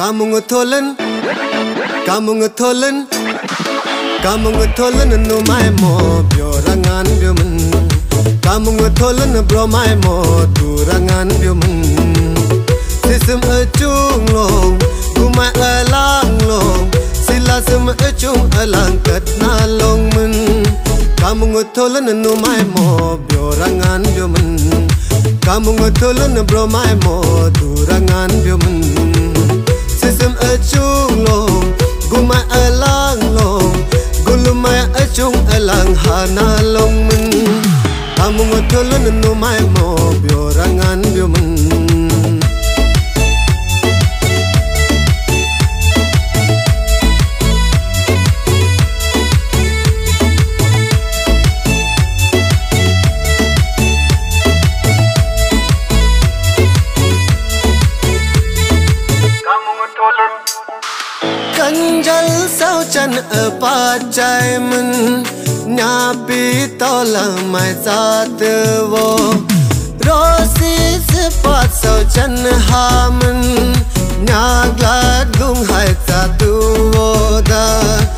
Kamu ngetolen, kamu ngetolen, kamu ngetolen no mai mo biorangan biomen. Kamu ngetolen bro mai mo turangan biomen. Sisem ecung long, kumai elang long. Sila sem ecung elang ket na long men. Kamu ngetolen no mai mo biorangan biomen. Kamu ngetolen bro mai mo turangan biomen. Sisem ecung long, gumai elang long. Gulumai ecung elang hana long men. Kamu ngetolen no mai mo biorangan biomen. Kanjal sao chan pa chai mun nya pi to la mai za te wo rosi se pa sao chan ha mun nya glad gung hai za tu wo da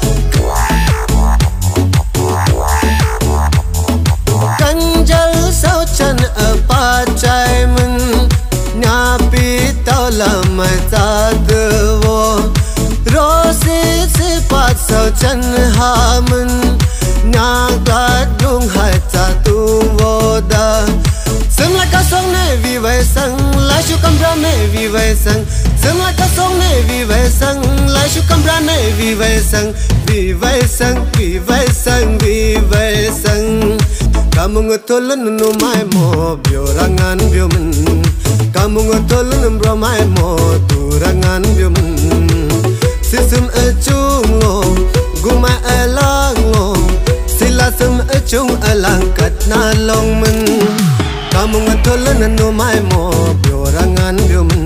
Kanjal sao chan pa chai mun nya pi to la mai za te wo Rosi se pat sao chan ha mun nya glad gung hai ta tu wo da Sem la ka song ne vi vai sang la shu kam bra ne vi vai sang Sem la ka song ne vi vai sang la shu kam bra ne vi vai sang vi vai sang vi vai sang vi vai sang Kamu ngetolen no mai mo biorangan biomen Kamu ngetolen bro mai mo turangan biomen Sisem ecung long, gumai elang long. Sila sem ecung elang kat na long men. Kamu ngetolen no mai mo biorangan biomen.